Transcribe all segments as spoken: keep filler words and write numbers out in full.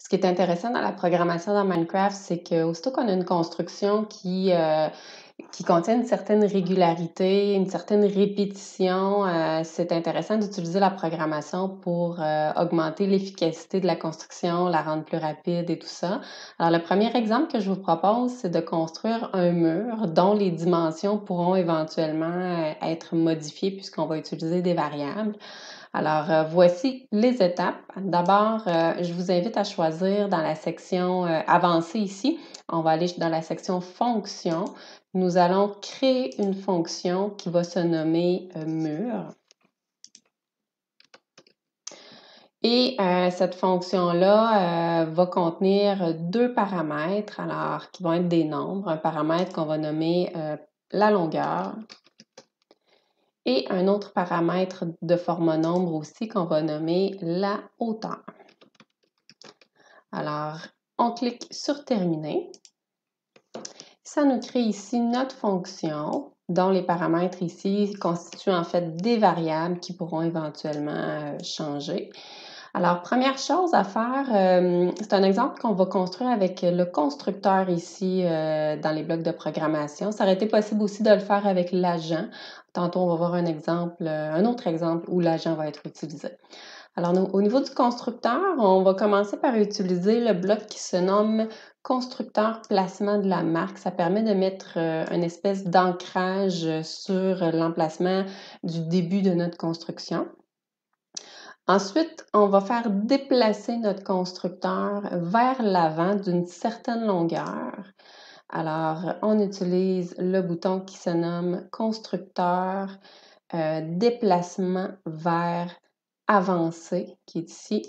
Ce qui est intéressant dans la programmation dans Minecraft, c'est qu'aussitôt qu'on a une construction qui, euh, qui contient une certaine régularité, une certaine répétition, euh, c'est intéressant d'utiliser la programmation pour euh, augmenter l'efficacité de la construction, la rendre plus rapide et tout ça. Alors, le premier exemple que je vous propose, c'est de construire un mur dont les dimensions pourront éventuellement euh, être modifiées puisqu'on va utiliser des variables. Alors, euh, voici les étapes. D'abord, euh, je vous invite à choisir dans la section euh, Avancée ici. On va aller dans la section Fonctions. Nous allons créer une fonction qui va se nommer euh, mur. Et euh, cette fonction-là euh, va contenir deux paramètres, alors qui vont être des nombres. Un paramètre qu'on va nommer euh, la longueur. Et un autre paramètre de format nombre aussi qu'on va nommer la hauteur. Alors, on clique sur Terminer. Ça nous crée ici notre fonction, dont les paramètres ici constituent en fait des variables qui pourront éventuellement euh, changer. Alors, première chose à faire, euh, c'est un exemple qu'on va construire avec le constructeur ici euh, dans les blocs de programmation. Ça aurait été possible aussi de le faire avec l'agent. Tantôt, on va voir un exemple, un autre exemple où l'agent va être utilisé. Alors, nous, au niveau du constructeur, on va commencer par utiliser le bloc qui se nomme constructeur placement de la marque. Ça permet de mettre euh, une espèce d'ancrage sur l'emplacement du début de notre construction. Ensuite, on va faire déplacer notre constructeur vers l'avant d'une certaine longueur. Alors, on utilise le bouton qui se nomme constructeur euh, déplacement vers avancé, qui est ici,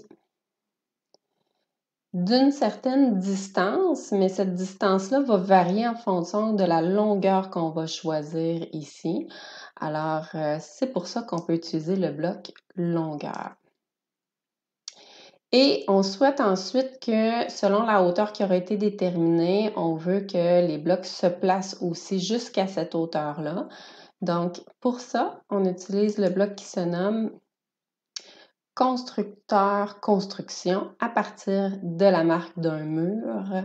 d'une certaine distance, mais cette distance-là va varier en fonction de la longueur qu'on va choisir ici. Alors, euh, c'est pour ça qu'on peut utiliser le bloc longueur. Et on souhaite ensuite que, selon la hauteur qui aura été déterminée, on veut que les blocs se placent aussi jusqu'à cette hauteur-là. Donc, pour ça, on utilise le bloc qui se nomme constructeur construction à partir de la marque d'un mur.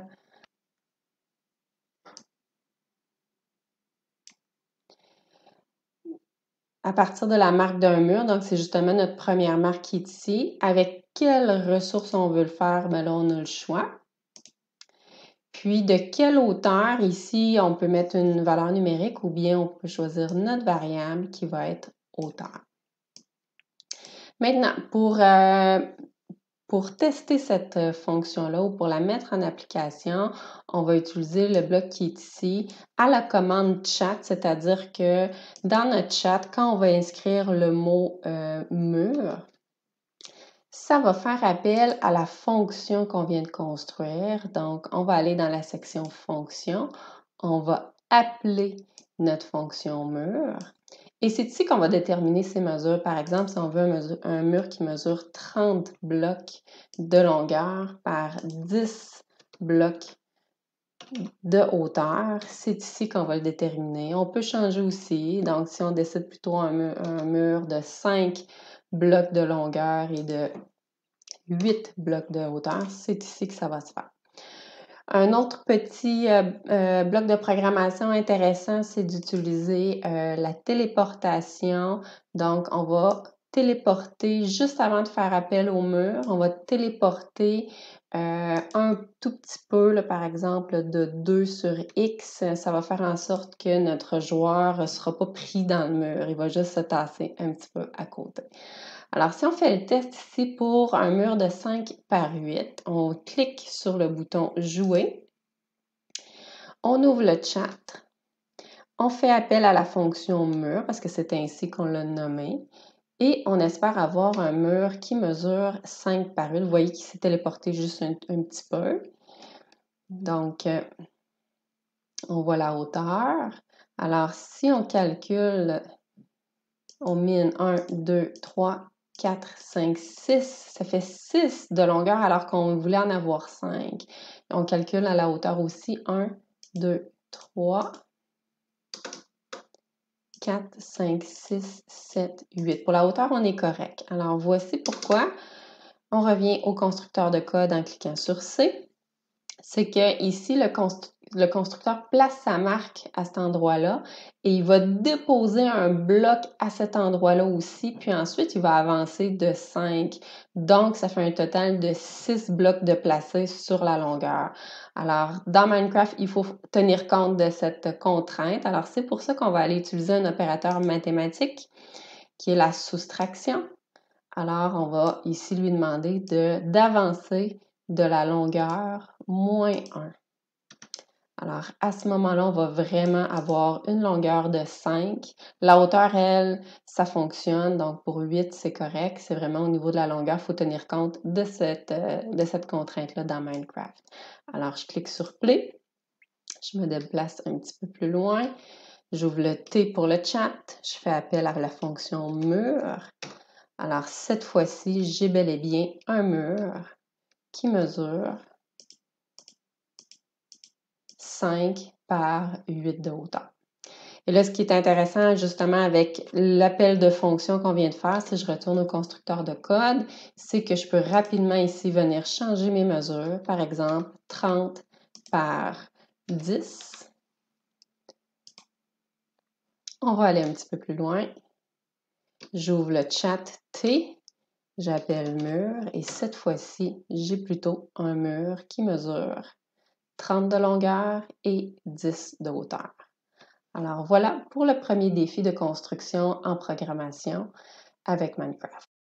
À partir de la marque d'un mur, donc c'est justement notre première marque qui est ici. Avec quelles ressources on veut le faire? Bien là, on a le choix. Puis, de quelle hauteur? Ici, on peut mettre une valeur numérique ou bien on peut choisir notre variable qui va être hauteur. Maintenant, pour, euh, pour tester cette fonction-là ou pour la mettre en application, on va utiliser le bloc qui est ici à la commande chat, c'est-à-dire que dans notre chat, quand on va inscrire le mot euh, mur, ça va faire appel à la fonction qu'on vient de construire. Donc, on va aller dans la section fonction. On va appeler notre fonction mur. Et c'est ici qu'on va déterminer ses mesures. Par exemple, si on veut un, mesure, un mur qui mesure trente blocs de longueur par dix blocs de hauteur, c'est ici qu'on va le déterminer. On peut changer aussi. Donc, si on décide plutôt un mur, un mur de cinq blocs de longueur et de huit blocs de hauteur, c'est ici que ça va se faire. Un autre petit euh, euh, bloc de programmation intéressant, c'est d'utiliser euh, la téléportation. Donc, on va téléporter juste avant de faire appel au mur. On va téléporter euh, un tout petit peu, là, par exemple, de deux sur X. Ça va faire en sorte que notre joueur ne sera pas pris dans le mur. Il va juste se tasser un petit peu à côté. Alors, si on fait le test ici pour un mur de cinq par huit, on clique sur le bouton « Jouer ». On ouvre le chat. On fait appel à la fonction « mur » parce que c'est ainsi qu'on l'a nommé. Et on espère avoir un mur qui mesure cinq par huit. Vous voyez qu'il s'est téléporté juste un, un petit peu. Donc, euh, on voit la hauteur. Alors, si on calcule, on mine un, deux, trois, quatre, cinq, six, ça fait six de longueur alors qu'on voulait en avoir cinq. On calcule à la hauteur aussi un, deux, trois, quatre, cinq, six, sept, huit. Pour la hauteur, on est correct. Alors, voici pourquoi on revient au constructeur de code en cliquant sur C. C'est que ici, le, constru le constructeur place sa marque à cet endroit-là et il va déposer un bloc à cet endroit-là aussi, puis ensuite, il va avancer de cinq. Donc, ça fait un total de six blocs de placés sur la longueur. Alors, dans Minecraft, il faut tenir compte de cette contrainte. Alors, c'est pour ça qu'on va aller utiliser un opérateur mathématique qui est la soustraction. Alors, on va ici lui demander de d'avancer de la longueur moins un. Alors, à ce moment-là, on va vraiment avoir une longueur de cinq. La hauteur, elle, ça fonctionne. Donc, pour huit, c'est correct. C'est vraiment au niveau de la longueur. Il faut tenir compte de cette, euh, de cette contrainte-là dans Minecraft. Alors, je clique sur Play. Je me déplace un petit peu plus loin. J'ouvre le T pour le chat. Je fais appel à la fonction mur. Alors, cette fois-ci, j'ai bel et bien un mur qui mesure cinq par huit de hauteur. Et là, ce qui est intéressant justement avec l'appel de fonction qu'on vient de faire, si je retourne au constructeur de code, c'est que je peux rapidement ici venir changer mes mesures. Par exemple, trente par dix. On va aller un petit peu plus loin. J'ouvre le chat T. J'appelle mur et cette fois-ci, j'ai plutôt un mur qui mesure trente de longueur et dix de hauteur. Alors voilà pour le premier défi de construction en programmation avec Minecraft.